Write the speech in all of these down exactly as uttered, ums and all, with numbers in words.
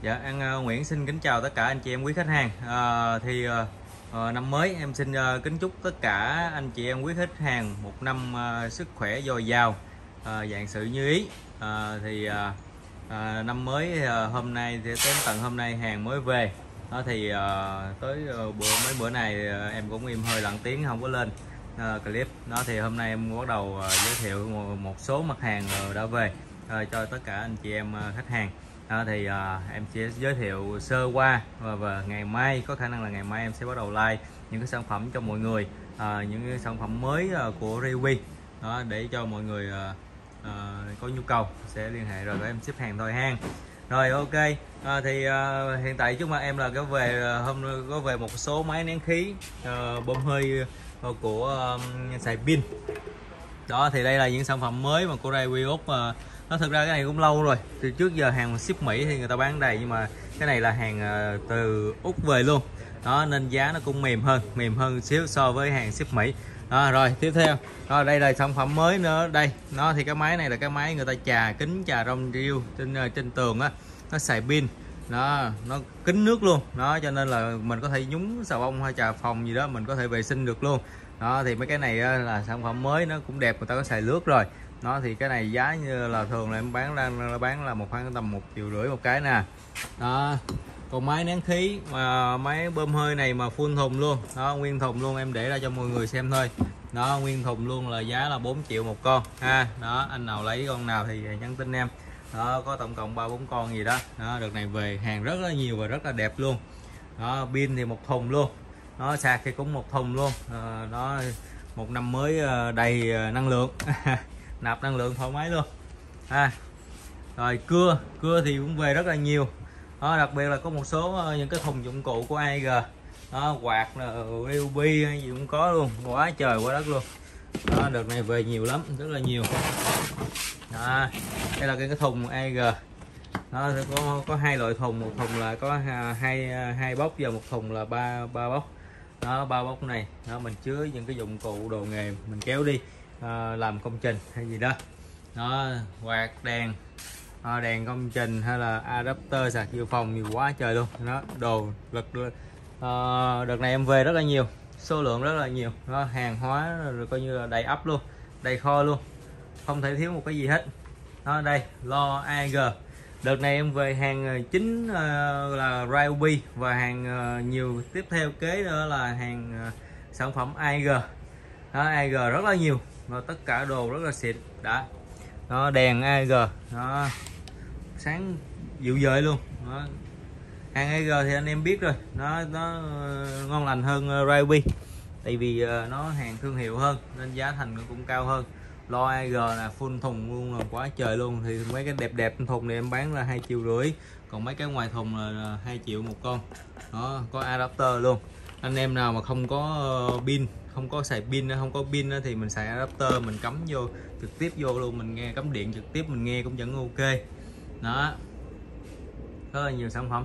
Dạ, An uh, Nguyễn xin kính chào tất cả anh chị em quý khách hàng. À, thì uh, uh, năm mới em xin uh, kính chúc tất cả anh chị em quý khách hàng một năm uh, sức khỏe dồi dào, uh, vạn sự như ý. Uh, thì uh, uh, năm mới uh, hôm nay thì đến tận hôm nay hàng mới về. Đó thì uh, tới uh, bữa mấy bữa này uh, em cũng im hơi lặng tiếng không có lên uh, clip. Đó thì hôm nay em bắt đầu uh, giới thiệu một, một số mặt hàng uh, đã về uh, cho tất cả anh chị em uh, khách hàng. Đó, thì à, em sẽ giới thiệu sơ qua và, và ngày mai có khả năng là ngày mai em sẽ bắt đầu like những cái sản phẩm cho mọi người, à, những cái sản phẩm mới à, của Ryobi đó, để cho mọi người à, à, có nhu cầu sẽ liên hệ rồi em ship hàng thôi ha. Rồi ok, à, thì à, hiện tại trước mặt em là có về hôm có về một số máy nén khí à, bơm hơi của um, xài pin. Đó thì đây là những sản phẩm mới mà của Ryobi Úc. uh, nó thực ra cái này cũng lâu rồi, từ trước giờ hàng ship Mỹ thì người ta bán đầy, nhưng mà cái này là hàng uh, từ Úc về luôn đó, nên giá nó cũng mềm hơn mềm hơn xíu so với hàng ship Mỹ đó. Rồi tiếp theo đó, đây là sản phẩm mới nữa đây. Nó thì cái máy này là cái máy người ta chà kính chà rong rêu trên trên tường á, nó xài pin đó, nó kín nước luôn đó, cho nên là mình có thể nhúng xà bông hay trà phòng gì đó mình có thể vệ sinh được luôn đó. Thì mấy cái này là sản phẩm mới, nó cũng đẹp, người ta có xài nước rồi. Nó thì cái này giá như là thường là em bán đang bán là một khoảng tầm một triệu rưỡi một cái nè đó. Còn máy nén khí mà máy bơm hơi này mà full thùng luôn đó, nguyên thùng luôn, em để ra cho mọi người xem thôi đó, nguyên thùng luôn là giá là bốn triệu một con ha. Đó, anh nào lấy con nào thì nhắn tin em đó, có tổng cộng ba bốn con gì đó đó. Đợt này về hàng rất là nhiều và rất là đẹp luôn đó. Pin thì một thùng luôn, nó sạc thì cũng một thùng luôn à, đó, một năm mới đầy năng lượng nạp năng lượng thoải mái luôn ha. Rồi cưa cưa thì cũng về rất là nhiều đó, đặc biệt là có một số những cái thùng dụng cụ của a e giê đó, quạt Ryobi hay gì cũng có luôn, quá trời quá đất luôn đó. Đợt này về nhiều lắm, rất là nhiều đó. Đây là cái, cái thùng a e giê đó, có có hai loại thùng, một thùng là có hai hai bốc và một thùng là ba ba bốc đó. Ba bốc này đó, mình chứa những cái dụng cụ đồ nghề mình kéo đi à, làm công trình hay gì đó đó, quạt đèn à, đèn công trình hay là adapter sạc dự phòng nhiều quá trời luôn đó. Đồ lực à, đợt này em về rất là nhiều, số lượng rất là nhiều đó, hàng hóa rồi coi như là đầy ắp luôn, đầy kho luôn, không thể thiếu một cái gì hết đó. Đây lo a e giê, đợt này em về hàng chính uh, là Ryobi, và hàng uh, nhiều tiếp theo kế nữa là hàng uh, sản phẩm a e giê đó. a e giê rất là nhiều và tất cả đồ rất là xịn đã đó. Đèn a e giê đó, sáng dịu dời luôn đó. Hàng a e giê thì anh em biết rồi, nó nó uh, ngon lành hơn uh, Ryobi, tại vì uh, nó hàng thương hiệu hơn nên giá thành nó cũng cao hơn. Lo a e giê là full thùng luôn là quá trời luôn, thì mấy cái đẹp đẹp thùng này em bán là hai triệu rưỡi, còn mấy cái ngoài thùng là hai triệu một con đó. Có adapter luôn, anh em nào mà không có pin, không có xài pin, không có pin thì mình xài adapter, mình cắm vô trực tiếp vô luôn, mình nghe cắm điện trực tiếp mình nghe cũng vẫn ok đó. Rất là nhiều sản phẩm.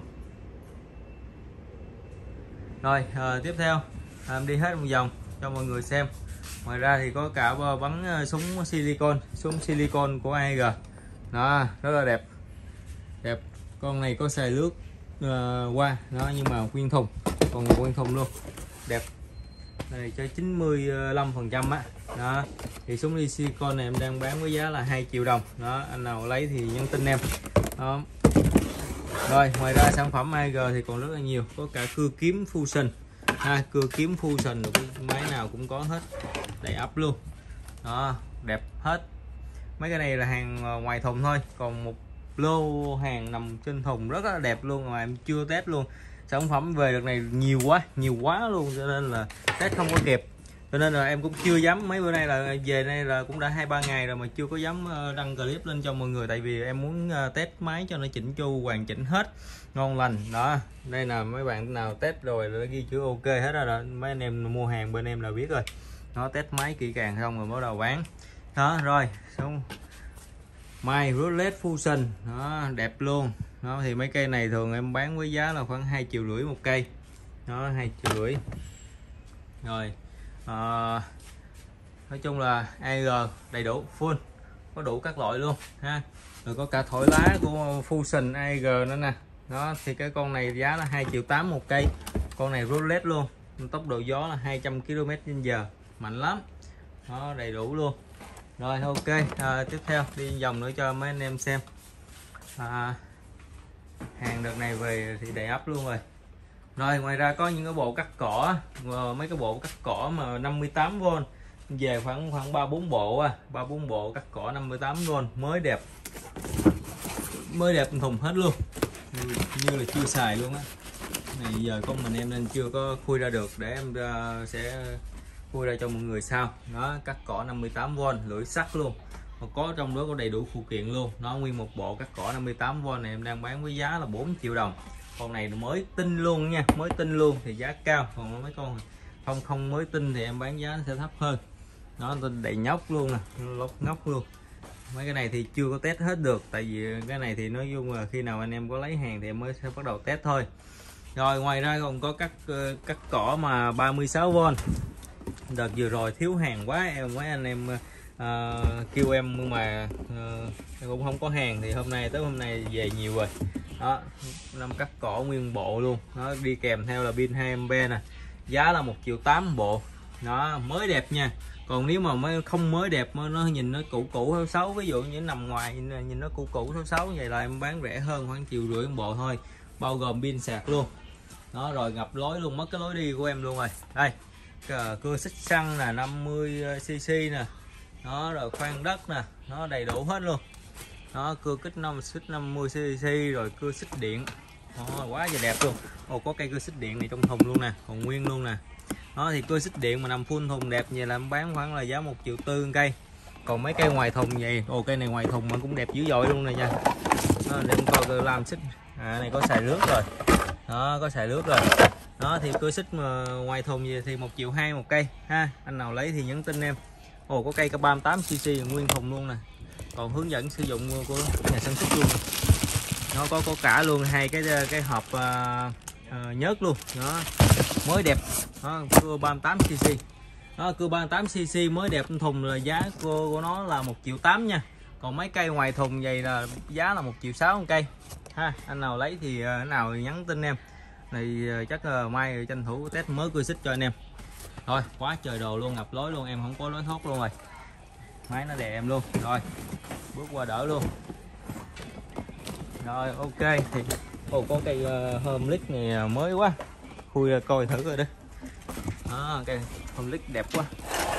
Rồi à, tiếp theo à, em đi hết một vòng cho mọi người xem. Ngoài ra thì có cả bắn súng silicon, súng silicon của a e giê đó, rất là đẹp đẹp. Con này có xài nước uh, qua đó, nhưng mà nguyên thùng, còn nguyên thùng luôn, đẹp. Đây cho chín mươi lăm phần trăm á đó. Thì súng silicon này em đang bán với giá là hai triệu đồng đó, anh nào lấy thì nhắn tin em đó. Rồi ngoài ra sản phẩm a e giê thì còn rất là nhiều, có cả cưa kiếm fusion ha, cưa kiếm fusion được, máy nào cũng có hết, đầy ắp luôn đó, đẹp hết. Mấy cái này là hàng ngoài thùng thôi, còn một lô hàng nằm trên thùng rất là đẹp luôn mà em chưa test luôn. Sản phẩm về đợt này nhiều quá nhiều quá luôn, cho nên là test không có kịp, cho nên là em cũng chưa dám. Mấy bữa nay là về đây là cũng đã hai ba ngày rồi mà chưa có dám đăng clip lên cho mọi người, tại vì em muốn test máy cho nó chỉnh chu hoàn chỉnh hết, ngon lành đó. Đây là mấy bạn nào test rồi là ghi chữ ok hết rồi đó. Mấy anh em mua hàng bên em là biết rồi, nó test máy kỹ càng xong rồi bắt đầu bán đó. Rồi xong My Roulette Fusion đó, đẹp luôn đó. Thì mấy cây này thường em bán với giá là khoảng hai triệu rưỡi một cây đó, hai triệu rưỡi. Rồi à, nói chung là a e giê đầy đủ full, có đủ các loại luôn ha. Rồi có cả thổi lá của Fusion a e giê nữa nè Đó thì cái con này giá là hai triệu tám một cây. Con này Rolex luôn, tốc độ gió là hai trăm ki lô mét trên giờ, mạnh lắm. Đó, đầy đủ luôn. Rồi ok, à, tiếp theo đi vòng nữa cho mấy anh em xem. à, Hàng đợt này về thì đầy ắp luôn rồi. Rồi ngoài ra có những cái bộ cắt cỏ, mấy cái bộ cắt cỏ mà năm mươi tám vôn về khoảng khoảng ba bốn bộ à, ba bốn bộ cắt cỏ năm mươi tám vôn mới đẹp. Mới đẹp thùng hết luôn. Như, như là chưa xài luôn á. Này giờ có mình em nên chưa có khui ra được, để em uh, sẽ khui ra cho mọi người sau. Đó, cắt cỏ năm mươi tám vôn lưỡi sắt luôn. Mà có trong đó có đầy đủ phụ kiện luôn. Nó nguyên một bộ cắt cỏ năm mươi tám vôn này em đang bán với giá là bốn triệu đồng. Con này mới tinh luôn nha, mới tinh luôn thì giá cao, còn mấy con không không mới tinh thì em bán giá sẽ thấp hơn. Nó đầy nhóc luôn nè, lóc ngóc luôn. Mấy cái này thì chưa có test hết được, tại vì cái này thì nói chung là khi nào anh em có lấy hàng thì em mới sẽ bắt đầu test thôi. Rồi ngoài ra còn có cắt cắt cỏ mà ba mươi sáu vôn. Đợt vừa rồi thiếu hàng quá, em mấy anh em uh, kêu em nhưng mà uh, em cũng không có hàng, thì hôm nay tới hôm nay về nhiều rồi. Đó, năm cắt cỏ nguyên bộ luôn. Nó đi kèm theo là pin hai am pe nè, giá là một triệu tám bộ. Nó mới đẹp nha. Còn nếu mà mới không mới đẹp, nó nhìn nó cũ cũ xấu xấu, ví dụ như nằm ngoài nhìn nó cũ cũ xấu xấu vậy là em bán rẻ hơn khoảng triệu rưỡi một bộ thôi, bao gồm pin sạc luôn. Đó, rồi ngập lối luôn, mất cái lối đi của em luôn rồi. Đây, cưa xích xăng là năm mươi xê xê nè. Đó, rồi khoan đất nè, nó đầy đủ hết luôn. Đó, cưa kích năm xích năm mươi xê xê, rồi cưa xích điện. Đó, quá giờ đẹp luôn. Ồ, có cây cưa xích điện này trong thùng luôn nè, còn nguyên luôn nè. Đó thì cưa xích điện mà nằm full thùng đẹp vậy là em bán khoảng là giá một triệu tư cây. Còn mấy cây ngoài thùng vậy, ồ cây này ngoài thùng mà cũng đẹp dữ dội luôn này nha. Đó, để em coi làm xích. À này có xài nước rồi. Đó, có xài nước rồi. Đó thì cưa xích mà ngoài thùng gì thì một triệu hai một cây ha. Anh nào lấy thì nhắn tin em. Ồ có cây ba mươi tám xê xê nguyên thùng luôn nè. Còn hướng dẫn sử dụng của nhà sản xuất luôn. Nó có có cả luôn hai cái cái hộp uh, uh, nhớt luôn. Đó. Mới đẹp. Đó, cưa ba mươi tám xê xê. Đó, cưa ba mươi tám xê xê mới đẹp thùng là giá của, của nó là một triệu tám nha. Còn mấy cây ngoài thùng vậy là giá là một triệu sáu một cây. Ha, anh nào lấy thì uh, nào nhắn tin em. Thì uh, chắc uh, mai tranh thủ test mới cưa xích cho anh em. Thôi, quá trời đồ luôn, ngập lối luôn, em không có lối thoát luôn rồi. Máy nó đè em luôn. Rồi, bước qua đỡ luôn. Rồi, ok thì ồ có cây uh, Hermelic này mới quá. Khui ra coi thử rồi đó. Đó, cây Hermelic đẹp quá.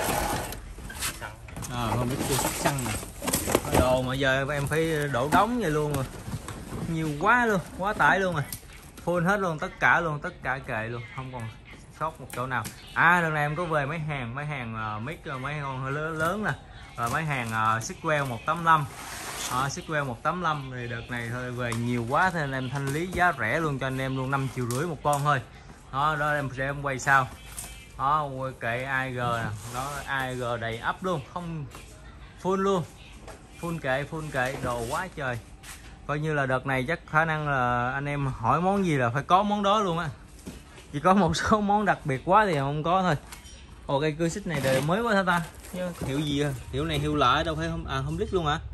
À, Hermelic cưa xích xăng nè. Đồ mà giờ em phải đổ đóng vậy luôn rồi. Nhiều quá luôn, quá tải luôn rồi. Full hết luôn, tất cả luôn, tất cả kệ luôn, không còn sót một chỗ nào. À lần này em có về mấy hàng, mấy hàng uh, mic, mấy con lớn lớn nè. Rồi mấy hàng uh, Sickwell một tám lăm. À, Sickwell một tám lăm thì đợt này thôi về nhiều quá nên em thanh lý giá rẻ luôn cho anh em luôn, năm triệu rưỡi một con thôi. Đó, đó em sẽ em quay sau. Đó, kệ a giê nè, đó a giê đầy ắp luôn, không full luôn. Full kệ, full kệ, đồ quá trời. Coi như là đợt này chắc khả năng là anh em hỏi món gì là phải có món đó luôn á. Chỉ có một số món đặc biệt quá thì không có thôi. Ồ cây cưa xích này đời mới quá hả ta? Hiệu gì à? Hiệu này hiệu lạ đâu phải không? À Hermelic luôn hả?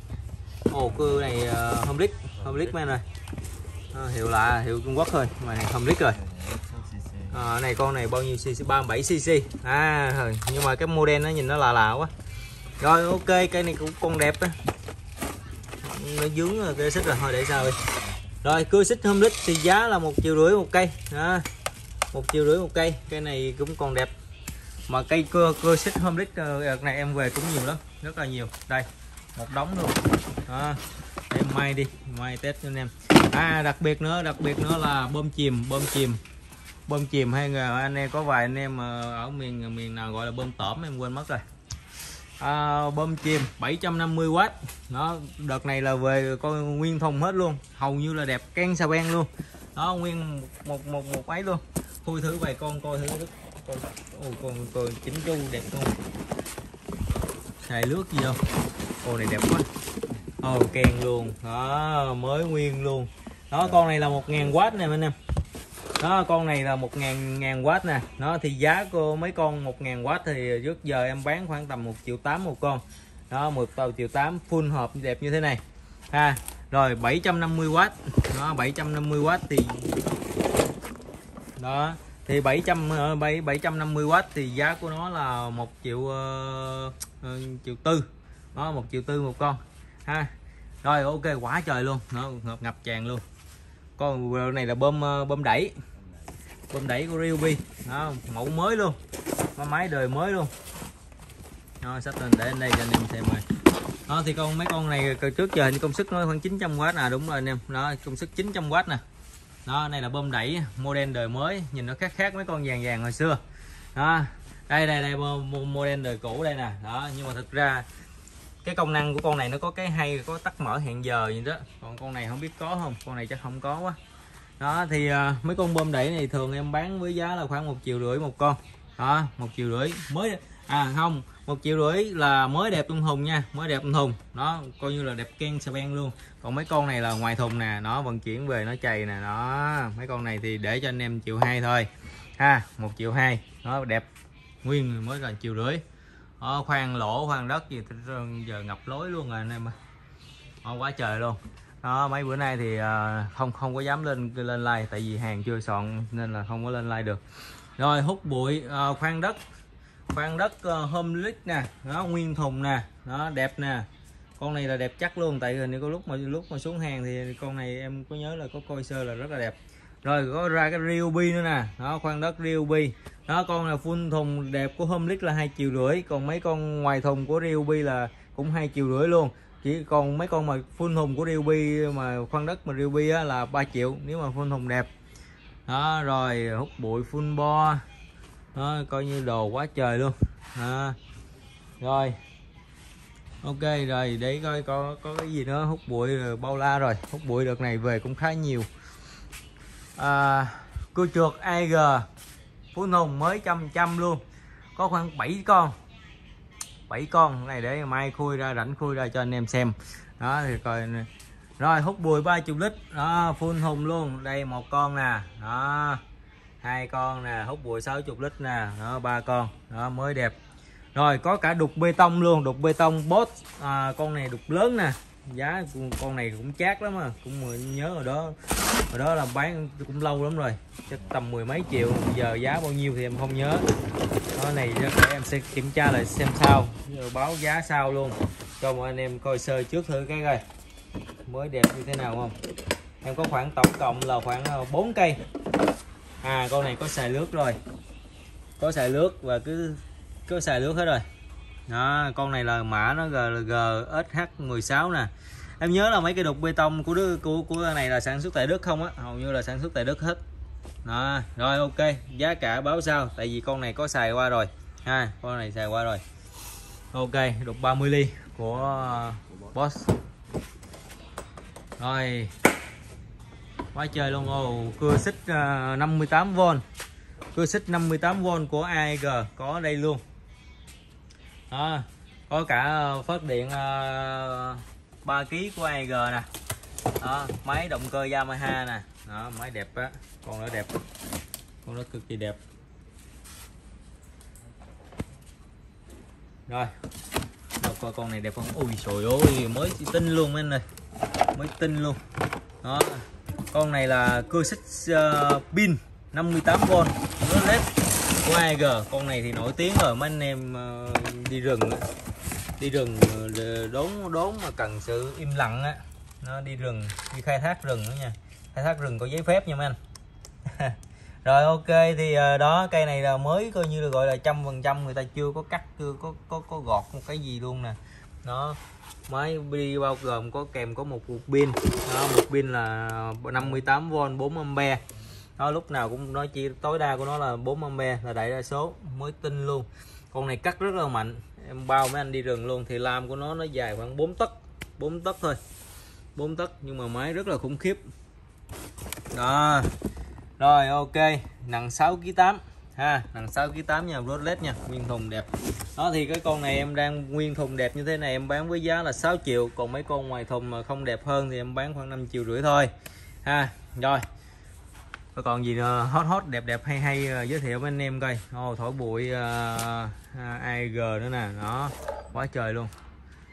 Ồ cưa này uh, Hermelic, Hermelic men rồi. À, hiệu lạ, hiệu Trung Quốc thôi, mà này Hermelic rồi. À, này con này bao nhiêu cc? ba mươi bảy xê xê. À nhưng mà cái model nó nhìn nó lạ lạ quá. Rồi ok, cây này cũng con đẹp á. Nó dướng cây xích rồi, thôi để sao đi. Rồi cưa xích Hermelic thì giá là một triệu rưỡi một cây. Đó. Một triệu rưỡi một cây, cây này cũng còn đẹp. Mà cây cưa cưa xích Hermelic đợt này em về cũng nhiều lắm, rất là nhiều. Đây, một đống luôn. Đó. Em may đi, may test cho anh em. À đặc biệt nữa, đặc biệt nữa là bơm chìm, bơm chìm. Bơm chìm hay là anh em có vài anh em ở miền miền nào gọi là bơm tởm em quên mất rồi. À, bơm chìm bảy trăm năm mươi oát. Đó, đợt này là về coi nguyên thùng hết luôn, hầu như là đẹp can xà beng luôn. Đó, nguyên một một một ấy luôn. Khui thử vài con coi thử con con coi chỉnh chu đẹp luôn. Xài nước gì đâu. Con này đẹp quá. Ồ kèn luôn. Đó, mới nguyên luôn. Đó, con này là một ngàn oát nè anh em. Đó, con này là một ngàn ngàn oát nè. Nó thì giá của mấy con một ngàn oát thì trước giờ em bán khoảng tầm một triệu tám một con. Đó, một tàu triệu tám full hộp đẹp như thế này. Ha. Rồi bảy trăm năm mươi oát đó, bảy trăm năm mươi oát thì đó thì bảy trăm bảy trăm năm mươi oát thì giá của nó là một triệu uh, triệu tư đó, một triệu tư một con ha. Rồi ok, quá trời luôn, nó ngập ngập tràn luôn. Con này là bơm bơm đẩy, bơm đẩy của Ryobi đó, mẫu mới luôn, máy đời mới luôn. Đó, sắp lên để lên đây cho anh em xem rồi. Đó thì con mấy con này trước giờ thì công suất nó khoảng chín trăm oát nè, đúng rồi anh em. Đó, công suất chín trăm oát nè. Đó, này là bơm đẩy model đời mới, nhìn nó khác khác mấy con vàng vàng hồi xưa. Đó, đây đây đây model đời cũ đây nè. Đó, nhưng mà thực ra cái công năng của con này nó có cái hay, có tắt mở hẹn giờ gì đó. Còn con này không biết có không, con này chắc không có quá. Đó thì uh, mấy con bơm đẩy này thường em bán với giá là khoảng một triệu rưỡi một con. Đó, một triệu rưỡi mới, à không, một triệu rưỡi là mới đẹp trong thùng nha, mới đẹp trong thùng. Đó, coi như là đẹp ken xà beng luôn. Còn mấy con này là ngoài thùng nè, nó vận chuyển về nó chày nè. Đó, mấy con này thì để cho anh em triệu hai thôi ha, một triệu hai. Nó đẹp nguyên mới là triệu rưỡi. Đó, khoan lỗ khoan đất gì giờ ngập lối luôn rồi anh em. Đó, quá trời luôn. Đó, mấy bữa nay thì uh, không không có dám lên lên like tại vì hàng chưa soạn nên là không có lên like được. Rồi hút bụi, uh, khoan đất, khoan đất uh, Homeless nè, nó nguyên thùng nè, nó đẹp nè. Con này là đẹp chắc luôn, tại vì có lúc mà lúc mà xuống hàng thì con này em có nhớ là có coi sơ là rất là đẹp. Rồi có ra cái Ryobi nữa nè, đó khoan đất Ryobi. Đó, con là full thùng đẹp của Homeless là hai triệu rưỡi, còn mấy con ngoài thùng của Ryobi là cũng hai triệu rưỡi luôn. Chỉ còn mấy con mà full thùng của Ryobi mà khoan đất mà Ryobi á là ba triệu nếu mà full thùng đẹp. Đó, rồi hút bụi full bo. Đó, coi như đồ quá trời luôn. Đó. Rồi ok, rồi để coi có có cái gì nữa. Hút bụi rồi bao la rồi, hút bụi đợt này về cũng khá nhiều. À, cưa chuột a e giê full thùng mới trăm trăm luôn, có khoảng bảy con, bảy con này để mai khui ra, rảnh khui ra cho anh em xem. Đó thì coi. Rồi hút bụi ba mươi lít đó, full thùng luôn. Đây một con nè, đó hai con nè, hút bụi sáu mươi lít nè, đó ba con đó, mới đẹp. Rồi có cả đục bê tông luôn, đục bê tông Boss, à, con này đục lớn nè, giá con này cũng chát lắm à, cũng nhớ rồi đó, hồi đó là bán cũng lâu lắm rồi, chắc tầm mười mấy triệu, giờ giá bao nhiêu thì em không nhớ. Đó này để em sẽ kiểm tra lại xem sao, rồi báo giá sau luôn cho mọi anh em coi sơ trước thử cái coi mới đẹp như thế nào không. Em có khoảng tổng cộng là khoảng bốn cây. À con này có xài nước rồi, có xài nước và cứ có xài nước hết rồi. Đó, con này là mã nó G S H mười sáu nè. Em nhớ là mấy cái đục bê tông của đứa của của này là sản xuất tại Đức không á, hầu như là sản xuất tại Đức hết. Đó, rồi ok, giá cả báo sau tại vì con này có xài qua rồi ha, con này xài qua rồi. Ok, đục ba mươi ly của uh, Boss. Rồi quá trời luôn. Ồ, cưa xích uh, năm mươi tám vôn, cưa xích năm mươi tám vôn của a e giê có ở đây luôn. Đó, có cả uh, phát điện uh, ba ki lô gam của a e giê nè. Đó, máy động cơ Yamaha nè. Đó, máy đẹp á, con nó đẹp, con nó cực kỳ đẹp. Rồi đâu coi con này đẹp không. Ui trời ơi, mới tinh luôn anh ơi, mới tinh luôn. Đó, con này là cưa xích uh, pin năm mươi tám vôn nó led của a e giê. Con này thì nổi tiếng rồi, mấy anh em uh, đi rừng đi rừng đốn đốn mà cần sự im lặng á, nó đi rừng, đi khai thác rừng nữa nha, khai thác rừng có giấy phép nha mấy anh. Rồi ok thì uh, đó, cây này là mới coi như là gọi là trăm phần trăm, người ta chưa có cắt, chưa có có có gọt một cái gì luôn nè. Đó, máy đi bao gồm có kèm có một cục pin, đó, một pin là năm mươi tám vôn bốn am pe. Đó, lúc nào cũng nói chi tối đa của nó là bốn am pe là đại đa số, mới tinh luôn. Con này cắt rất là mạnh, em bao mấy anh đi rừng luôn. Thì lam của nó nó dài khoảng bốn tấc, bốn tấc thôi, bốn tấc nhưng mà máy rất là khủng khiếp. Đó. Rồi ok, nặng sáu ki lô gam ha, nặng sáu ki lô gam nha, Rolex nha, nguyên thùng đẹp. Đó thì cái con này em đang nguyên thùng đẹp như thế này em bán với giá là sáu triệu, còn mấy con ngoài thùng mà không đẹp hơn thì em bán khoảng năm triệu rưỡi thôi ha. Rồi có còn gì nữa, hot hot đẹp đẹp hay hay uh, giới thiệu với anh em coi. Ô, thổi bụi uh, a e giê nữa nè, đó quá trời luôn.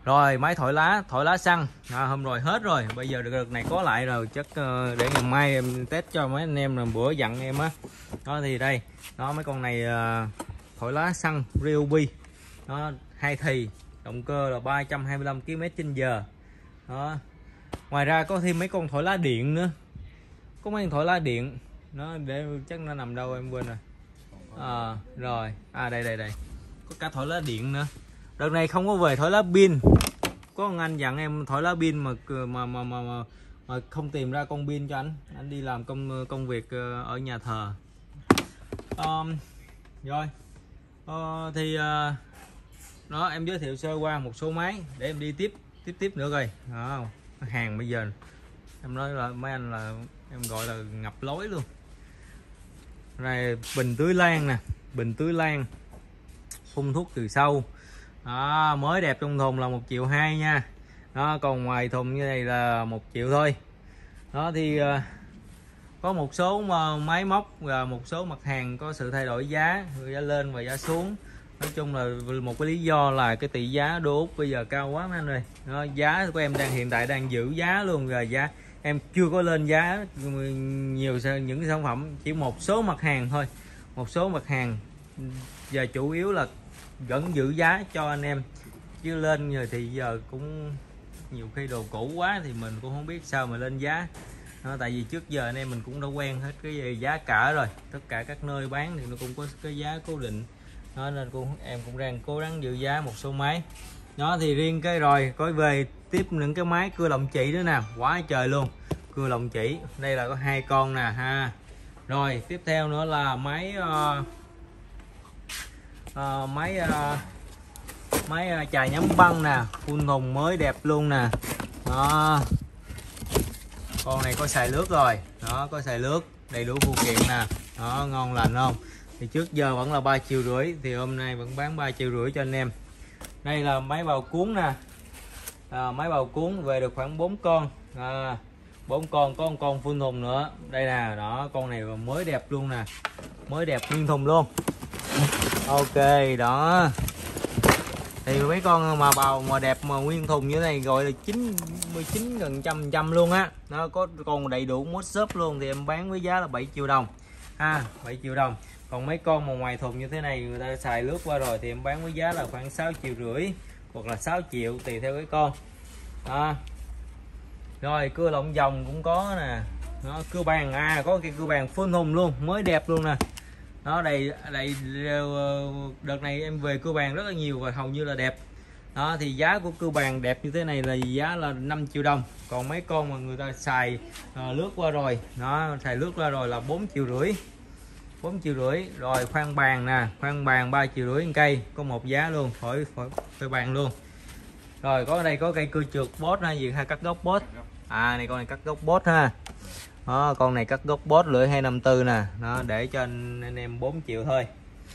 Rồi máy thổi lá, thổi lá xăng à, hôm rồi hết rồi, bây giờ đợt này có lại rồi, chắc uh, để ngày mai em test cho mấy anh em, là bữa dặn em á. Đó thì đây, đó mấy con này uh, thổi lá xăng Ryobi, nó hai thì, động cơ là ba trăm hai mươi lăm ki lô mét trên giờ. Đó. Ngoài ra có thêm mấy con thổi lá điện nữa, có mấy con thổi lá điện, nó để chắc nó nằm đâu em quên rồi. À, rồi, à đây đây đây, có cả thổi lá điện nữa. Đợt này không có về thổi lá pin, có một anh dặn em thổi lá pin mà mà mà mà, mà, mà không tìm ra con pin cho anh, anh đi làm công công việc ở nhà thờ. Um, rồi, uh, thì uh, đó em giới thiệu sơ qua một số máy để em đi tiếp tiếp tiếp nữa coi. Đó, hàng bây giờ em nói là mấy anh là em gọi là ngập lối luôn. Này bình tưới lan nè, bình tưới lan phun thuốc từ sâu. Đó, mới đẹp trong thùng là một triệu hai nha. Đó, còn ngoài thùng như này là một triệu thôi. Đó thì uh, có một số mà máy móc và một số mặt hàng có sự thay đổi giá, giá lên và giá xuống. Nói chung là một cái lý do là cái tỷ giá đô Úc bây giờ cao quá mấy anh ơi. Đó, giá của em đang hiện tại đang giữ giá luôn rồi, giá em chưa có lên giá nhiều những cái sản phẩm, chỉ một số mặt hàng thôi, một số mặt hàng giờ chủ yếu là vẫn giữ giá cho anh em, chứ lên rồi thì giờ cũng nhiều khi đồ cũ quá thì mình cũng không biết sao mà lên giá. Đó, tại vì trước giờ anh em mình cũng đã quen hết cái giá cả rồi, tất cả các nơi bán thì nó cũng có cái giá cố định. Đó, nên cũng em cũng đang cố gắng giữ giá một số máy. Đó thì riêng cái rồi có về tiếp những cái máy cưa lồng chỉ nữa nè, quá trời luôn, cưa lồng chỉ đây là có hai con nè ha. Rồi tiếp theo nữa là máy uh, uh, máy uh, máy uh, chài nhắm băng nè, phun thùng mới đẹp luôn nè. Đó, con này có xài nước rồi, đó có xài nước đầy đủ phụ kiện nè. Đó, ngon lành không? Thì trước giờ vẫn là ba triệu rưỡi, thì hôm nay vẫn bán ba triệu rưỡi cho anh em. Đây là máy bào cuốn nè, à, máy bào cuốn về được khoảng bốn con, à, bốn con, có một con phun thùng nữa đây nè. Đó, con này mới đẹp luôn nè, mới đẹp nguyên thùng luôn. Ok, đó thì mấy con mà bào mà đẹp mà nguyên thùng như thế này gọi là chín mươi chín gần trăm trăm luôn á. Nó có con đầy đủ mốt shop luôn, thì em bán với giá là bảy triệu đồng ha, bảy triệu đồng. Còn mấy con mà ngoài thùng như thế này người ta xài lướt qua rồi thì em bán với giá là khoảng sáu triệu rưỡi hoặc là sáu triệu tùy theo cái con. Đó. Rồi cưa lọng vòng cũng có nè. Nó cưa bàn, à có cái cưa bàn phun thùng luôn, mới đẹp luôn nè. Đó, đây đây đợt này em về cưa bàn rất là nhiều và hầu như là đẹp. Đó thì giá của cưa bàn đẹp như thế này là giá là năm triệu đồng. Còn mấy con mà người ta xài uh, lướt qua rồi, nó xài lướt qua rồi là bốn triệu rưỡi, bốn triệu rưỡi. Rồi khoan bàn nè, khoan bàn ba triệu rưỡi một cây, có một giá luôn, khỏi khỏi phải bàn luôn. Rồi có ở đây có cây cưa trượt bốt hay gì, hay cắt gốc bốt. À này con này cắt gốc bốt ha. Đó, con này cắt gốc bốt lưỡi hai năm tư nè. Đó, để cho anh, anh em bốn triệu thôi.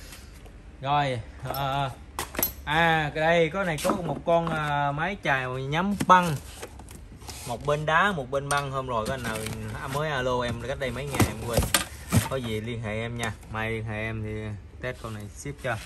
Rồi à, à cái đây có này có một con à, máy chài nhắm băng, một bên đá một bên băng. Hôm rồi có anh nào mới alo em cách đây mấy ngày em quên, có gì liên hệ em nha, mai liên hệ em thì test con này ship cho.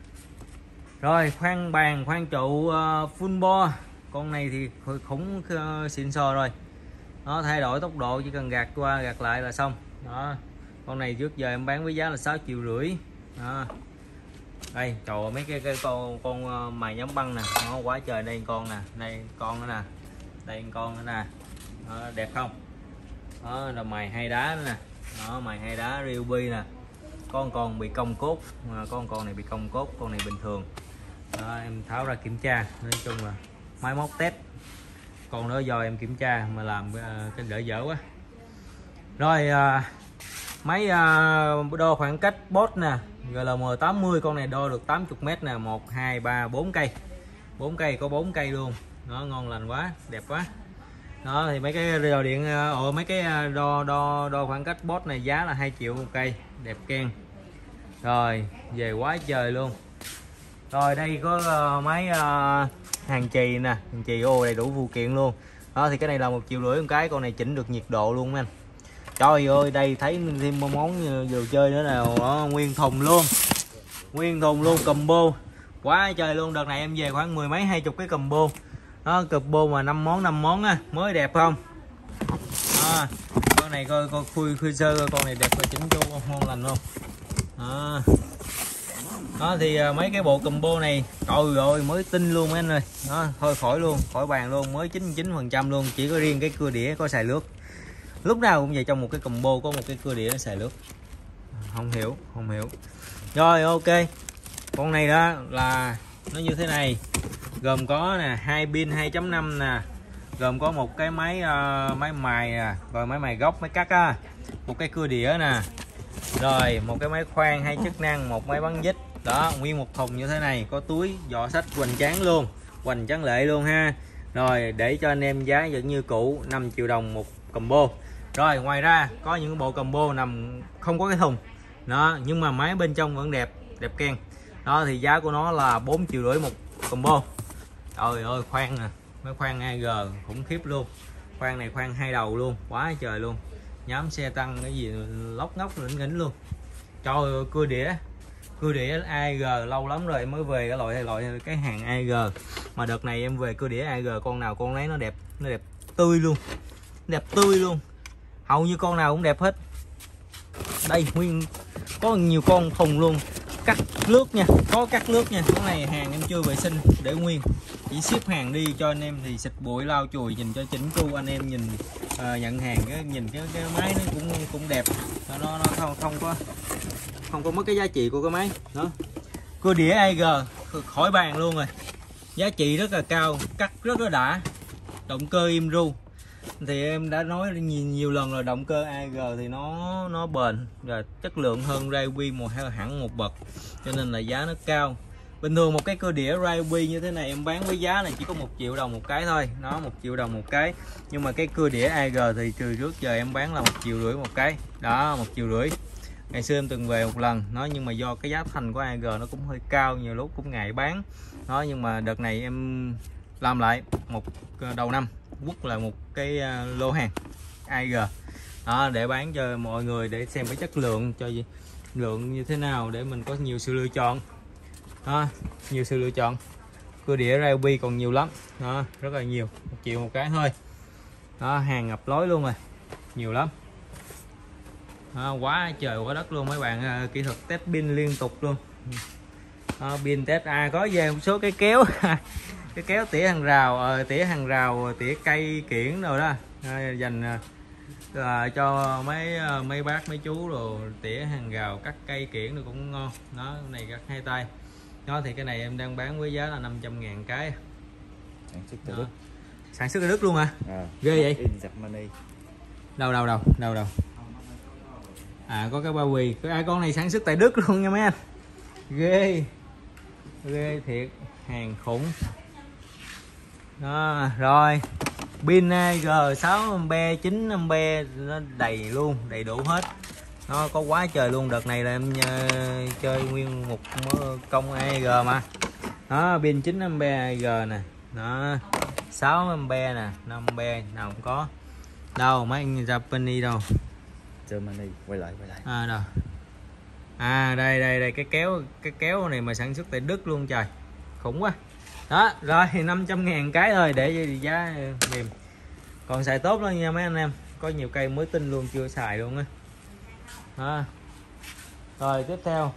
Rồi khoan bàn khoan trụ uh, full bo, con này thì khủng uh, xịn sò rồi. Nó thay đổi tốc độ chỉ cần gạt qua gạt lại là xong. Đó, con này trước giờ em bán với giá là sáu triệu rưỡi. Đó. Đây trời, mấy cái, cái con con uh, mài nhắm băng nè, nó quá trời. Đây con nè, đây con nữa nè, đây con nữa nè. Đó, đẹp không? Đó là mài hai đá nữa nè. Đó, mài hai đá Ryobi nè. Con còn bị cong cốt, mà con con này bị cong cốt, con này bình thường. Đó, em tháo ra kiểm tra, nói chung là máy móc test. Con đó do em kiểm tra mà làm uh, cái đỡ dở quá. Rồi uh, máy uh, đo khoảng cách bot nè, G L M tám mươi, con này đo được tám mươi mét nè, một hai ba bốn cây, bốn cây, có bốn cây luôn. Nó ngon lành quá, đẹp quá. Đó thì mấy cái đo điện ồ mấy cái đo đo đo khoảng cách bot này giá là hai triệu một cây, đẹp keng. Rồi về quá trời luôn. Rồi đây có uh, máy uh, hàng chì nè, hàng chì ô đầy đủ phụ kiện luôn. Đó thì cái này là một triệu rưỡi một cái, con này chỉnh được nhiệt độ luôn anh. Trời ơi, đây thấy thêm món đồ chơi nữa nào, đó nguyên thùng luôn, nguyên thùng luôn, combo quá trời luôn. Đợt này em về khoảng mười mấy hai chục cái combo. Đó, combo mà năm món năm món á, mới đẹp không. À, con này coi coi khui khui sơ coi, con này đẹp và chỉnh chu không, ngon lành không. Đó. Đó thì mấy cái bộ combo này trời ơi mới tinh luôn mấy anh ơi. Đó, thôi khỏi luôn, khỏi bàn luôn, mới chín mươi chín phần trăm luôn, chỉ có riêng cái cưa đĩa có xài lướt. Lúc nào cũng vậy, trong một cái combo có một cái cưa đĩa nó xài lướt. Không hiểu, không hiểu. Rồi ok. Con này đó là nó như thế này. Gồm có nè, hai pin hai chấm năm nè. Gồm có một cái máy uh, máy mài nè, rồi máy mài góc, máy cắt á, một cái cưa đĩa nè. Rồi một cái máy khoan hai chức năng, một máy bắn vít. Đó, nguyên một thùng như thế này, có túi, giỏ sách hoành tráng luôn, hoành tráng lệ luôn ha. Rồi để cho anh em giá vẫn như cũ, năm triệu đồng một combo. Rồi ngoài ra có những bộ combo nằm không có cái thùng. Đó, nhưng mà máy bên trong vẫn đẹp, đẹp keng. Đó thì giá của nó là bốn triệu rưỡi một combo. Trời ơi khoan nè, máy khoan a giê khủng khiếp luôn. Khoan này khoan hai đầu luôn, quá trời luôn. Nhóm xe tăng cái gì lóc ngóc lỉnh nghỉnh luôn. Trời ơi cưa đĩa. Cưa đĩa a giê lâu lắm rồi mới về cái loại loại cái hàng a giê. Mà đợt này em về cưa đĩa a giê con nào con lấy nó đẹp, nó đẹp tươi luôn. Đẹp tươi luôn. Hầu như con nào cũng đẹp hết. Đây nguyên có nhiều con thùng luôn. Cắt lướt nha, có cắt lướt nha. Con này hàng em chưa vệ sinh để nguyên, chỉ ship hàng đi cho anh em thì xịt bụi lau chùi nhìn cho chỉnh chu. Anh em nhìn uh, nhận hàng cái nhìn cái cái máy nó cũng cũng đẹp, nó nó không không có không có mất cái giá trị của cái máy đó. Cưa đĩa a giê khỏi bàn luôn rồi, giá trị rất là cao, cắt rất là đã, động cơ im ru. Thì em đã nói nhiều, nhiều lần rồi, động cơ a giê thì nó nó bền và chất lượng hơn Ryobi một hẳn một bậc, cho nên là giá nó cao. Bình thường một cái cưa đĩa Ryobi như thế này em bán với giá này chỉ có một triệu đồng một cái thôi, nó một triệu đồng một cái. Nhưng mà cái cưa đĩa a giê thì từ trước giờ em bán là một triệu rưỡi một cái, đó một triệu rưỡi. Ngày xưa em từng về một lần nó, nhưng mà do cái giá thành của a giê nó cũng hơi cao, nhiều lúc cũng ngại bán đó. Nhưng mà đợt này em làm lại một đầu năm quất là một cái lô hàng a giê đó, để bán cho mọi người để xem cái chất lượng, cho lượng như thế nào để mình có nhiều sự lựa chọn đó, nhiều sự lựa chọn. Cưa đĩa Ryobi còn nhiều lắm đó, rất là nhiều, một triệu một cái thôi đó, hàng ngập lối luôn rồi, nhiều lắm đó, quá trời quá đất luôn mấy bạn. Kỹ thuật test pin liên tục luôn đó, pin test à, có về một số cái kéo cái kéo tỉa hàng rào, ờ, tỉa hàng rào, tỉa cây kiển rồi đó, à, dành à, cho mấy mấy bác mấy chú rồi tỉa hàng rào, cắt cây kiển rồi cũng ngon đó. Cái này cắt hai tay đó, thì cái này em đang bán với giá là năm trăm ngàn cái. Sản xuất từ Đức. Sản xuất ở Đức luôn hả? À, ghê vậy. Germany. Đâu đâu đâu đâu đâu à, có cái bao bì, cái con này sản xuất tại Đức luôn nha mấy anh. Ghê ghê thiệt, hàng khủng đó. Rồi pin a giê sáu ampe chín ampe nó đầy luôn, đầy đủ hết, nó có quá trời luôn. Đợt này là em uh, chơi nguyên một công a giê mà đó, pin chín ampe a giê nè đó, sáu ampe nè, năm ampe nào cũng có. Đâu mấy anh Japanese đâu, Germany, quay lại quay lại à đâu, à đây đây đây cái kéo, cái kéo này mà sản xuất tại Đức luôn, trời khủng quá đó. Rồi năm trăm ngàn cái thôi, để giá mềm, còn xài tốt lắm nha mấy anh em, có nhiều cây mới tinh luôn chưa xài luôn á đó. Rồi tiếp theo,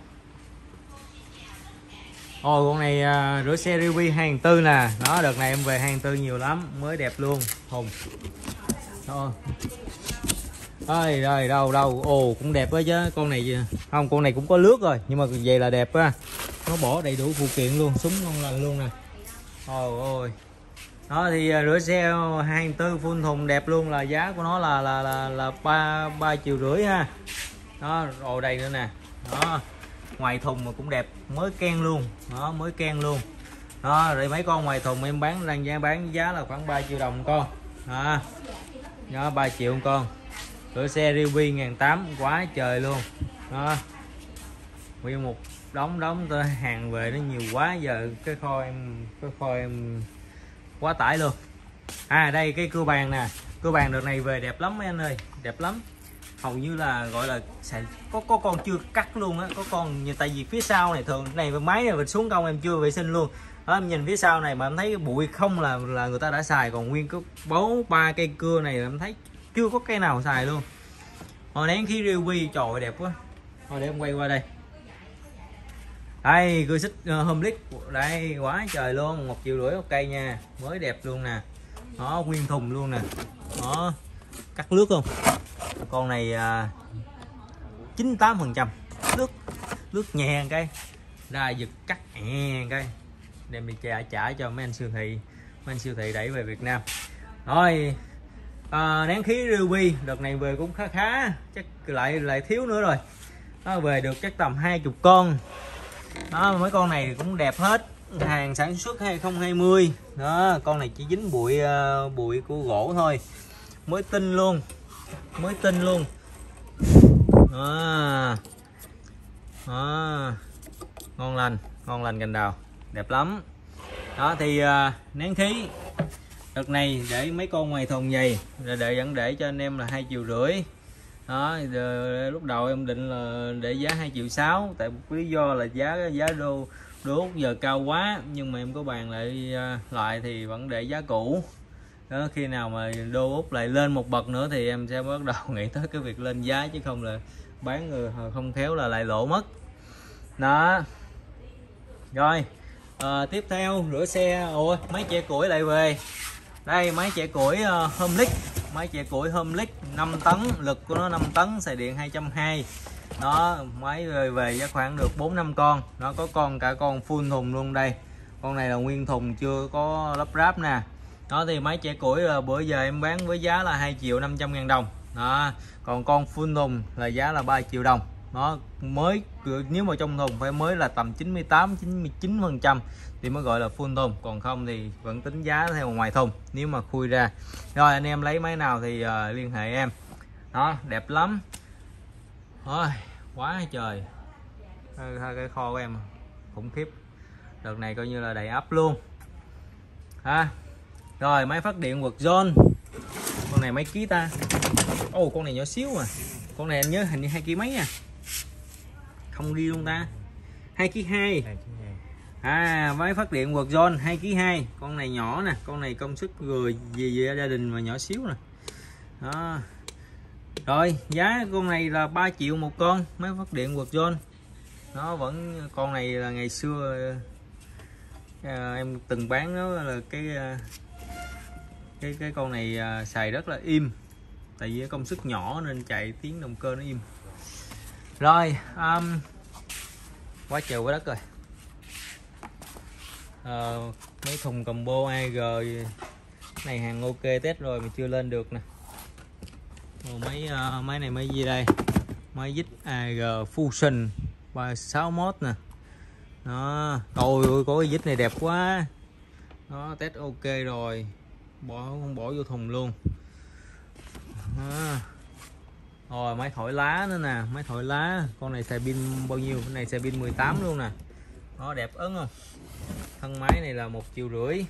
ồ con này à, rửa xe Ryobi hai tư nè đó, đợt này em về hai tư nhiều lắm, mới đẹp luôn hùng đó. Ơi rồi đâu đâu, ồ cũng đẹp quá chứ, con này không, con này cũng có lướt rồi nhưng mà về là đẹp á, nó bỏ đầy đủ phụ kiện luôn, súng ngon lành luôn nè. Ôi ôi đó, thì rửa xe hai tư full thùng đẹp luôn, là giá của nó là là là là ba ba triệu rưỡi ha đó. Rồi đây nữa nè đó, ngoài thùng mà cũng đẹp, mới ken luôn đó, mới ken luôn đó. Rồi mấy con ngoài thùng em bán đang giá bán giá là khoảng ba triệu đồng con đó, đó ba triệu con. Rửa xe Ryobi một nghìn tám trăm, quá trời luôn đó. Nguyên một đống đống tới hàng về nó nhiều quá, giờ cái kho em cái kho em quá tải luôn. À đây cái cưa bàn nè, cưa bàn đợt này về đẹp lắm mấy anh ơi, đẹp lắm. Hầu như là gọi là có có con chưa cắt luôn á, có con như tại vì phía sau này thường này máy này mình xuống công em chưa vệ sinh luôn, đó, em nhìn phía sau này mà em thấy bụi không là là người ta đã xài, còn nguyên cái bố ba cây cưa này em thấy chưa có cây nào xài luôn. Hồi nén khí Ryobi trời ơi, đẹp quá. Thôi để em quay qua đây. Đây cưa xích uh, Homeless đây, quá trời luôn, một triệu rưỡi một cây nha, mới đẹp luôn nè. Đó, nguyên thùng luôn nè. Đó, cắt nước không? Con này uh, chín mươi tám phần trăm nước, nước nhẹ cây. Ra giật cắt nhẹ cây. Đem đi trả trả cho mấy anh siêu thị, mấy anh siêu thị đẩy về Việt Nam. Rồi à, nén khí Ryobi đợt này về cũng khá khá, chắc lại lại thiếu nữa rồi. Nó về được chắc tầm hai chục con. Đó, mấy con này cũng đẹp hết, hàng sản xuất hai không hai không. Đó, con này chỉ dính bụi uh, bụi của gỗ thôi, mới tinh luôn, mới tinh luôn. Đó. Đó. Ngon lành, ngon lành cành đào, đẹp lắm. Đó thì uh, nén khí đợt này để mấy con ngoài thùng vậy, rồi để vẫn để cho anh em là hai triệu rưỡi. Đó, giờ, lúc đầu em định là để giá hai triệu sáu, tại lý do là giá giá đô đô giờ cao quá, nhưng mà em có bàn lại lại thì vẫn để giá cũ. Đó, khi nào mà đô Úc lại lên một bậc nữa thì em sẽ bắt đầu nghĩ tới cái việc lên giá, chứ không là bán người không khéo là lại lỗ mất. Đó. Rồi à, tiếp theo rửa xe. Ủa, máy chẻ củi lại về. Đây máy chẻ củi uh, Homeless, máy chẻ củi Homeless năm tấn, lực của nó năm tấn, xài điện hai trăm hai mươi. Đó, máy về, về giá khoảng được bốn năm con. Nó có con cả con full thùng luôn đây. Con này là nguyên thùng chưa có lắp ráp nè. Đó thì máy chẻ củi uh, bữa giờ em bán với giá là hai triệu năm trăm ngàn đồng. Đó, còn con full thùng là giá là ba triệu đồng. Nó mới, nếu mà trong thùng phải mới là tầm chín mươi tám chín mươi chín phần trăm thì mới gọi là full thùng, còn không thì vẫn tính giá theo ngoài thùng nếu mà khui ra. Rồi anh em lấy máy nào thì uh, liên hệ em. Đó, đẹp lắm. Ôi, quá trời. Hai cái kho của em khủng khiếp, đợt này coi như là đầy ắp luôn ha. Rồi máy phát điện quật zone, con này mấy ký ta? Ồ, con này nhỏ xíu mà, con này anh nhớ hình như hai ký mấy à, không ghi luôn ta, hai ký hai. À, máy phát điện quật zone hai ký hai. Con này nhỏ nè, con này công suất người về, về gia đình mà nhỏ xíu nè. Đó. Rồi giá con này là ba triệu một con, máy phát điện quật zone. Nó vẫn, con này là ngày xưa à, em từng bán nó là cái cái cái con này à, xài rất là im, tại vì công suất nhỏ nên chạy tiếng động cơ nó im. Rồi um, quá trời quá đất rồi. À, mấy thùng combo a giê này hàng ok test rồi mà chưa lên được nè. Ồ, máy uh, máy này máy gì đây, máy dít a giê Fusion ba mươi sáu mốt nè. Đó, ôi ôi có cái dít này đẹp quá. Đó, test ok rồi, bỏ không bỏ vô thùng luôn. Đó. Rồi máy thổi lá nữa nè, máy thổi lá, con này xài pin bao nhiêu? Cái này xài pin mười tám luôn nè. Nó đẹp ấn không? Thân máy này là một triệu rưỡi.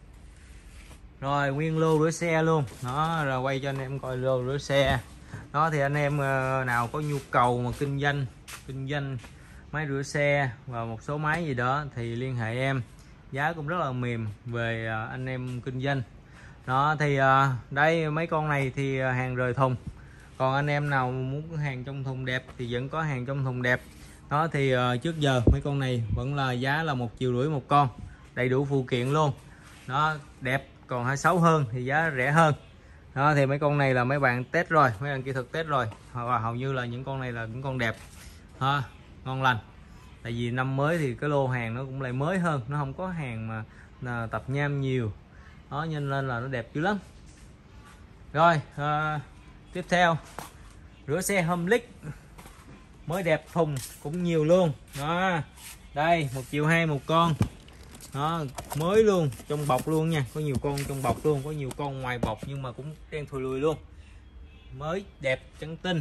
Rồi nguyên lô rửa xe luôn. Đó, rồi quay cho anh em coi lô rửa xe. Đó thì anh em nào có nhu cầu mà kinh doanh kinh doanh máy rửa xe và một số máy gì đó thì liên hệ em, giá cũng rất là mềm về anh em kinh doanh. Đó thì đây mấy con này thì hàng rời thùng, còn anh em nào muốn hàng trong thùng đẹp thì vẫn có hàng trong thùng đẹp. Đó thì trước giờ mấy con này vẫn là giá là một triệu rưỡi một con, đầy đủ phụ kiện luôn. Đó, đẹp, còn hai mươi sáu hơn thì giá rẻ hơn. Đó thì mấy con này là mấy bạn test rồi, mấy bạn kỹ thuật test rồi, và hầu như là những con này là những con đẹp. Đó, ngon lành. Tại vì năm mới thì cái lô hàng nó cũng lại mới hơn, nó không có hàng mà là tập nham nhiều. Đó nên là nó đẹp dữ lắm. Rồi à, tiếp theo rửa xe Homeless mới đẹp, thùng cũng nhiều luôn. Đó, đây một triệu hai một con. Đó, mới luôn, trong bọc luôn nha, có nhiều con trong bọc luôn, có nhiều con ngoài bọc nhưng mà cũng đen thùi lùi luôn, mới đẹp trắng tinh.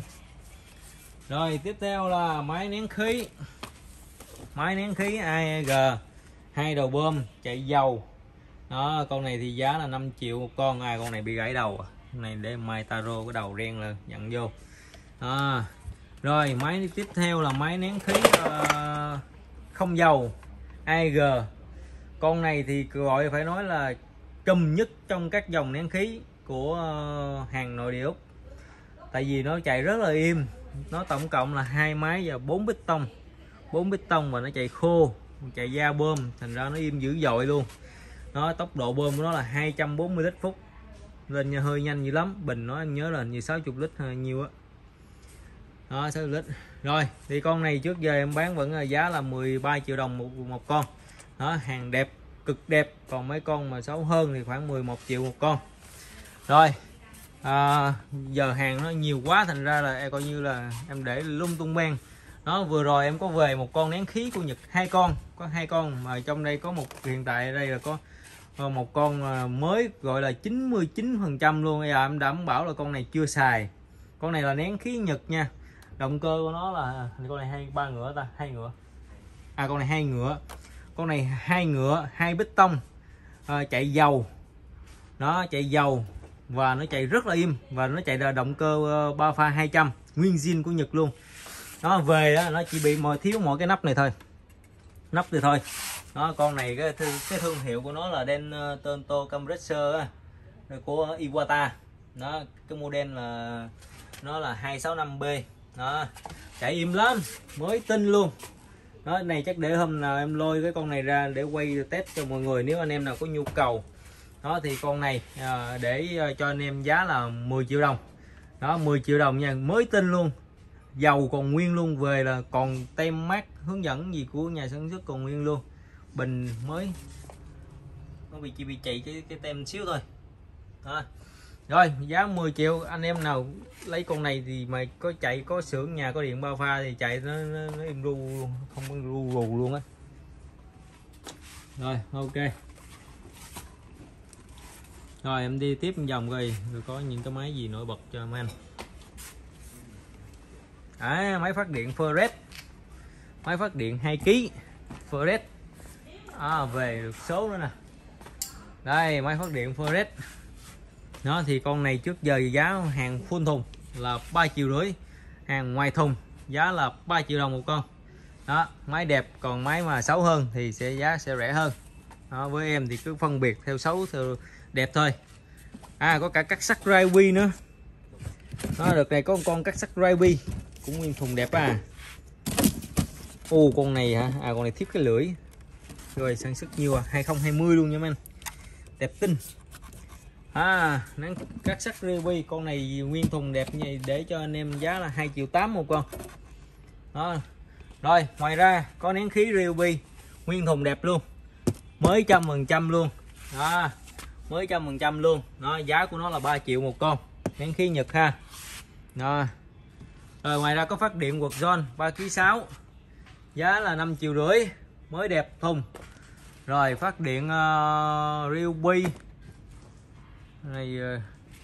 Rồi tiếp theo là máy nén khí, máy nén khí a giê, hai đầu bơm chạy dầu. Đó, con này thì giá là năm triệu một con. À, con này bị gãy đầu à. Con này để mai taro cái đầu đen là nhận vô. Đó. Rồi máy tiếp theo là máy nén khí uh, không dầu a giê Con này thì gọi phải nói là trùm nhất trong các dòng nén khí của hàng nội địa Úc. Tại vì nó chạy rất là im. Nó tổng cộng là hai máy và bốn piston. bốn piston và nó chạy khô, chạy da bơm, thành ra nó im dữ dội luôn. Nó tốc độ bơm của nó là hai trăm bốn mươi lít phút. Lên hơi nhanh dữ lắm. Bình nó em nhớ là như sáu mươi lít hay nhiêu á. Đó, sáu mươi lít. Rồi, thì con này trước giờ em bán vẫn là giá là mười ba triệu đồng một một con. Đó, hàng đẹp, cực đẹp. Còn mấy con mà xấu hơn thì khoảng mười một triệu một con. Rồi, à, giờ hàng nó nhiều quá thành ra là em coi như là em để lung tung beng. Nó vừa rồi em có về một con nén khí của Nhật, hai con, có hai con mà trong đây có một, hiện tại đây là có một con mới gọi là chín mươi chín phần trăm luôn. Bây giờ em đảm bảo là con này chưa xài. Con này là nén khí Nhật nha. Động cơ của nó là con này hai ba ngựa ta, hai ngựa. À con này hai ngựa. Con này hai ngựa, hai piston, à, chạy dầu. Nó chạy dầu và nó chạy rất là im và nó chạy là động cơ ba pha hai trăm nguyên zin của Nhật luôn. Nó về đó, nó chỉ bị mọi thiếu mỗi cái nắp này thôi. Nắp thì thôi. Nó con này cái, cái thương hiệu của nó là Den Tonto Compressor á, của Iwata. Nó cái model là nó là hai sáu năm B. Đó, chạy im lắm, mới tinh luôn. Đó, này chắc để hôm nào em lôi cái con này ra để quay test cho mọi người nếu anh em nào có nhu cầu. Đó thì con này à, để cho anh em giá là mười triệu đồng. Đó, mười triệu đồng nha, mới tinh luôn. Dầu còn nguyên luôn, về là còn tem mát hướng dẫn gì của nhà sản xuất còn nguyên luôn. Bình mới nó bị chỉ bị chạy cái cái tem xíu thôi. Đó. Rồi, giá mười triệu, anh em nào lấy con này thì mà có chạy, có xưởng nhà có điện bao pha thì chạy nó nó, nó im ru luôn, không có ru rù luôn á. Rồi, ok. Rồi em đi tiếp một vòng coi rồi có những cái máy gì nổi bật cho mấy anh. À, máy phát điện Ferret. Máy phát điện hai ki lô gam Ferret. À, về được số nữa nè. Đây, máy phát điện Ferret. Nó thì con này trước giờ giá hàng full thùng là ba triệu rưỡi. Hàng ngoài thùng giá là ba triệu đồng một con. Đó, máy đẹp, còn máy mà xấu hơn thì sẽ giá sẽ rẻ hơn. Đó, với em thì cứ phân biệt theo xấu theo đẹp thôi. À, có cả cắt sắt Raiwi nữa. Nó đợt này có một con cắt sắt Raiwi cũng nguyên thùng đẹp à. Ô con này hả? À con này thiết cái lưỡi. Rồi sản xuất nhiều à, hai không hai không luôn nha anh. Đẹp tinh. À, nắng cắt sắt Raiwi, con này nguyên thùng đẹp như để cho anh em giá là hai triệu tám một con. Đó. Rồi, ngoài ra có nén khí Raiwi nguyên thùng đẹp luôn. Mới trăm phần trăm luôn. Đó. Mới trăm phần trăm luôn. Nó giá của nó là ba triệu một con. Nén khí Nhật ha. Đó. Rồi ngoài ra có phát điện quật John ba ki lô gam sáu. Giá là năm triệu rưỡi, mới đẹp thùng. Rồi phát điện uh, Raiwi này uh,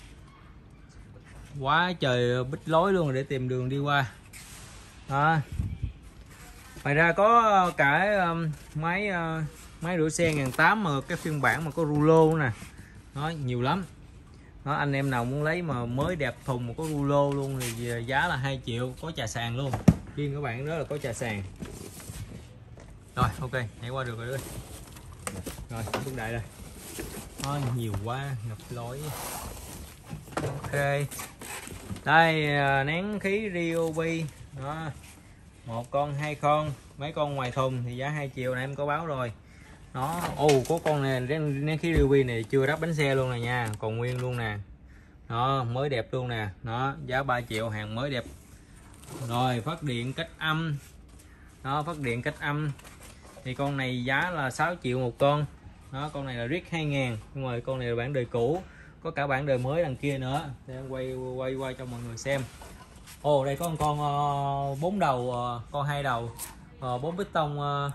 quá trời bích lối luôn để tìm đường đi qua. Đó. Ngoài ra có cả um, máy uh, máy rửa xe một nghìn tám trăm mà cái phiên bản mà có rulo nè. Nó nhiều lắm. Đó, anh em nào muốn lấy mà mới đẹp thùng mà có rulo luôn thì giá là hai triệu, có trà sàn luôn. Riêng các bạn đó là có trà sàn. Rồi ok, nhảy qua được rồi. Rồi bước đại đây. Đó, nhiều quá ngập lối. Ok. Đây nén khí Ryobi. Đó. Một con, hai con, mấy con ngoài thùng thì giá hai triệu này em có báo rồi. Nó ồ oh, có con này nén khí Ryobi này chưa ráp bánh xe luôn nè nha, còn nguyên luôn nè. Đó, mới đẹp luôn nè. Nó giá ba triệu, hàng mới đẹp. Rồi phát điện cách âm. Đó, phát điện cách âm thì con này giá là sáu triệu một con. Đó, con này là riết hai ngàn, nhưng mà con này là bản đời cũ, có cả bản đời mới đằng kia nữa. Để em quay quay qua cho mọi người xem. Ồ, đây có một con bốn uh, đầu, uh, con hai đầu, bốn uh, piston uh,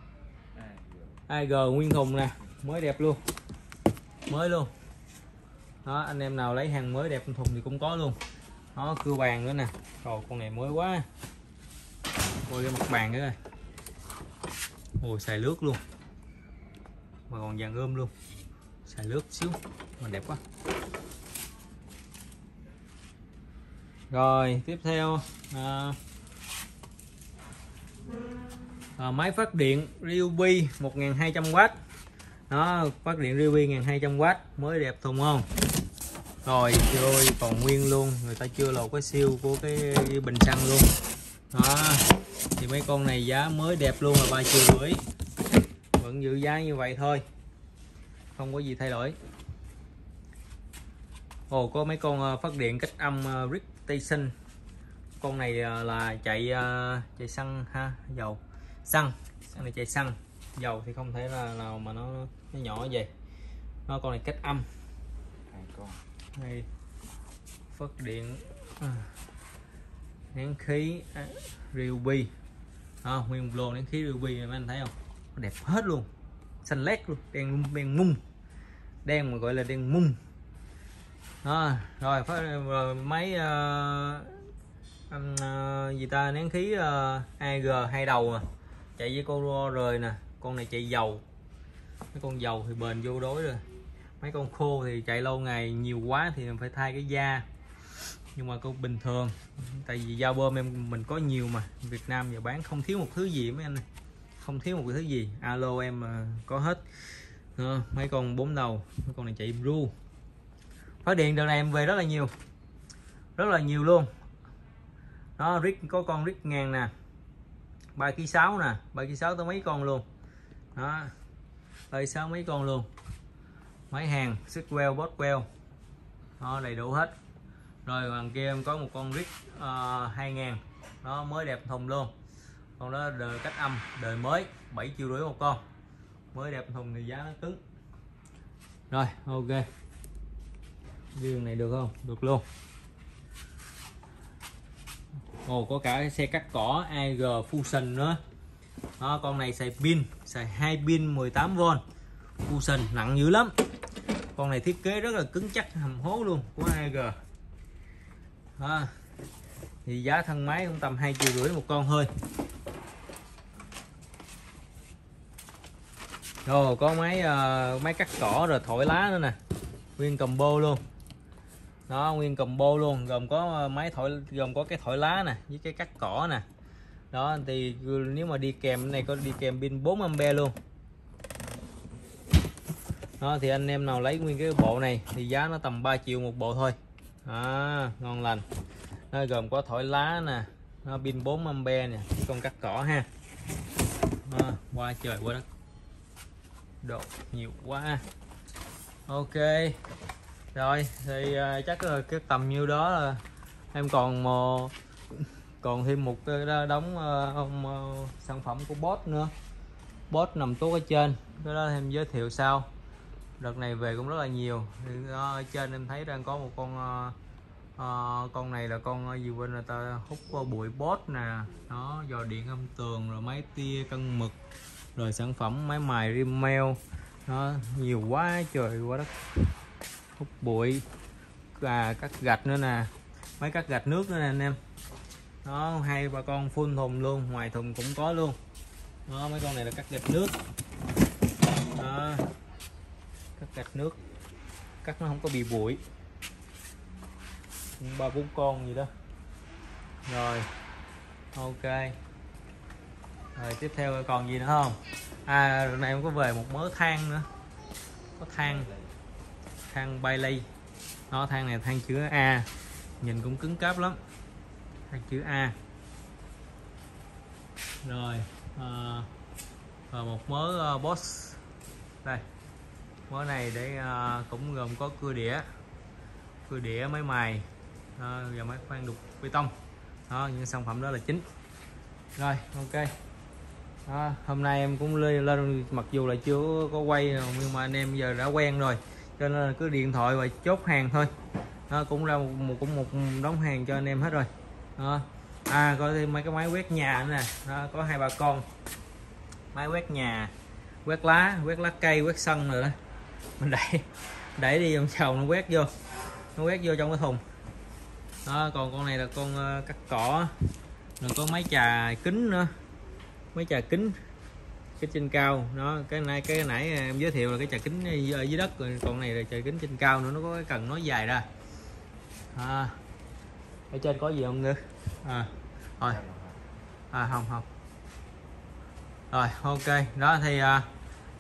a giê nguyên thùng nè, mới đẹp luôn, mới luôn. Đó, anh em nào lấy hàng mới đẹp thùng thì cũng có luôn. Nó cưa bàn nữa nè. Rồi con này mới quá. Ôi cái mặt bàn nữa rồi. Ôi xài lướt luôn. Mà còn vàng ươm luôn. Xài lướt xíu mà đẹp quá. Rồi tiếp theo à, à, máy phát điện Ryobi một nghìn hai trăm oát. Nó phát điện Ryobi một nghìn hai trăm oát mới đẹp thùng không. Rồi rồi còn nguyên luôn, người ta chưa lột cái siêu của cái, cái bình xăng luôn đó. Thì mấy con này giá mới đẹp luôn là ba triệu rưỡi, vẫn giữ giá như vậy thôi, không có gì thay đổi. Ồ, có mấy con phát điện cách âm Rick Station. Con này là chạy chạy xăng ha, dầu xăng, con này chạy xăng, dầu thì không thể là nào mà nó, nó nhỏ vậy. Nó con này cách âm. Hai con. Đây, phát điện à, nén khí à, Ryobi à, nguyên một lô nén khí Ryobi này mấy anh thấy không, nó đẹp hết luôn, xanh lét luôn, đen đen mung, đen mà gọi là đen mung đó. Rồi phát rồi máy uh, um, uh, gì ta, nén khí uh, a giê hai đầu mà chạy với con rời nè. Con này chạy dầu, mấy con dầu thì bền vô đối rồi. Mấy con khô thì chạy lâu ngày nhiều quá thì mình phải thay cái da, nhưng mà con bình thường tại vì dao bơm em mình có nhiều mà, Việt Nam giờ bán không thiếu một thứ gì mấy anh, không thiếu một cái thứ gì, alo em mà có hết đó. Mấy con bốn đầu, mấy con này chạy ru. Phát điện đợt này em về rất là nhiều, rất là nhiều luôn đó. Rick có con Rick ngàn nè, ba ki sáu nè, ba ki sáu tới mấy con luôn đó, ba ki sáu mấy con luôn. Máy hàng Sitwell, Boswell đó, đầy đủ hết. Rồi ngoài kia em có một con Rick uh, hai ngàn nó mới đẹp thùng luôn. Con đó đời cách âm đời mới, bảy triệu rưỡi một con, mới đẹp thùng thì giá nó cứng. Rồi ok, riêng này được không? Được luôn. Ồ, có cả xe cắt cỏ a giê Fusion nữa đó. Con này xài pin, xài hai pin mười tám vôn Fusion, nặng dữ lắm. Con này thiết kế rất là cứng chắc, hầm hố luôn, của a giê đó. Thì giá thân máy cũng tầm hai triệu rưỡi một con thôi. Rồi có máy uh, máy cắt cỏ rồi thổi lá nữa nè, nguyên combo luôn đó, nguyên combo luôn, gồm có máy thổi, gồm có cái thổi lá nè với cái cắt cỏ nè đó. Thì nếu mà đi kèm cái này có đi kèm pin bốn am pe luôn đó. Thì anh em nào lấy nguyên cái bộ này thì giá nó tầm ba triệu một bộ thôi đó, ngon lành. Nó gồm có thổi lá nè, nó pin bốn am pe nè, cái con cắt cỏ ha đó, qua trời qua đất, độ nhiều quá. Ok rồi thì uh, chắc là cái tầm nhiêu đó là em còn một, còn thêm một cái đống uh, ông, uh, sản phẩm của Boss nữa. Boss nằm tốt ở trên, cái đó em giới thiệu sau. Đợt này về cũng rất là nhiều. Thì uh, ở trên em thấy đang có một con uh, uh, con này là con uh, gì bên người ta hút uh, bụi Boss nè đó, dò điện âm tường, rồi máy tia cân mực, rồi sản phẩm máy mài rimel đó, nhiều quá trời quá đất, hút bụi à, cắt gạch nữa nè, máy cắt gạch nước nữa nè anh em đó, hai ba con full thùng luôn, ngoài thùng cũng có luôn đó. Mấy con này là cắt gạch nước đó, cắt gạch nước, cắt nó không có bị bụi, ba bốn con gì đó. Rồi ok, rồi tiếp theo còn gì nữa không? À rồi này em có về một mớ than nữa, có than than Bailey đó. Than này than chữ A, nhìn cũng cứng cáp lắm, than chữ A. Rồi à, và một mớ uh, Boss đây, mớ này để uh, cũng gồm có cưa đĩa, cưa đĩa, máy mài à, và máy khoan đục bê tông đó, những sản phẩm đó là chính. Rồi ok đó, hôm nay em cũng lên, lên mặc dù là chưa có quay nhưng mà anh em giờ đã quen rồi, cho nên là cứ điện thoại và chốt hàng thôi đó. Cũng ra một, một cũng một đống hàng cho anh em hết rồi đó. À có thêm mấy cái máy quét nhà nữa nè đó, có hai ba con máy quét nhà, quét lá, quét lá cây, quét sân rồi đó. Mình đẩy đẩy đi vòng chầu nó quét vô, nó quét vô trong cái thùng đó. Còn con này là con uh, cắt cỏ, rồi có máy chà kính nữa, máy chà kính, cái trên cao nó, cái này cái nãy em giới thiệu là cái chà kính ở dưới đất, rồi còn này là chà kính trên cao nữa, nó có cái cần nói dài ra à. Ở trên có gì không nữa à? Rồi à không không rồi ok đó. Thì à,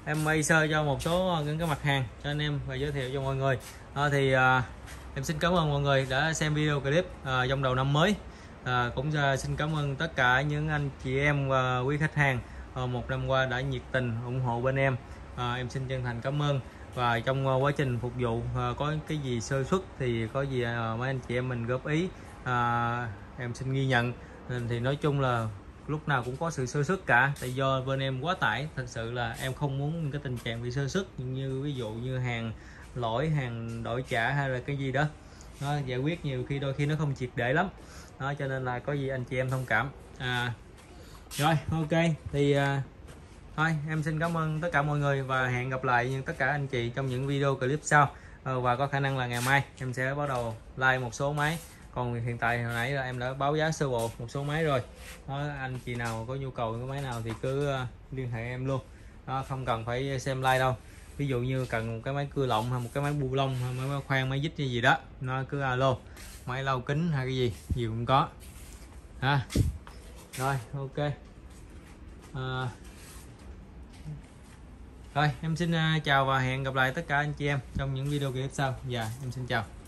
em quay sơ cho một số những cái mặt hàng cho anh em và giới thiệu cho mọi người. À, thì à, em xin cảm ơn mọi người đã xem video clip à, trong đầu năm mới. À, cũng à, xin cảm ơn tất cả những anh chị em và quý khách hàng à, một năm qua đã nhiệt tình ủng hộ bên em. À, em xin chân thành cảm ơn. Và trong uh, quá trình phục vụ uh, có cái gì sơ suất thì có gì uh, mấy anh chị em mình góp ý, uh, em xin ghi nhận. Thì nói chung là lúc nào cũng có sự sơ suất cả, tại do bên em quá tải, thật sự là em không muốn cái tình trạng bị sơ suất, như ví dụ như hàng lỗi, hàng đổi trả hay là cái gì đó nó giải quyết nhiều khi đôi khi nó không triệt để lắm đó, cho nên là có gì anh chị em thông cảm. À, rồi ok thì uh, thôi em xin cảm ơn tất cả mọi người và hẹn gặp lại những tất cả anh chị trong những video clip sau. Ờ, và có khả năng là ngày mai em sẽ bắt đầu like một số máy, còn hiện tại hồi nãy là em đã báo giá sơ bộ một số máy rồi đó, anh chị nào có nhu cầu cái máy nào thì cứ uh, liên hệ em luôn đó, không cần phải xem like đâu. Ví dụ như cần một cái máy cưa lọng hay một cái máy bu lông hay máy khoan, máy dít hay gì đó, nó cứ alo. Máy lau kính hay cái gì gì cũng có ha. Rồi ok. À, rồi em xin chào và hẹn gặp lại tất cả anh chị em trong những video clip sau. Dạ em xin chào.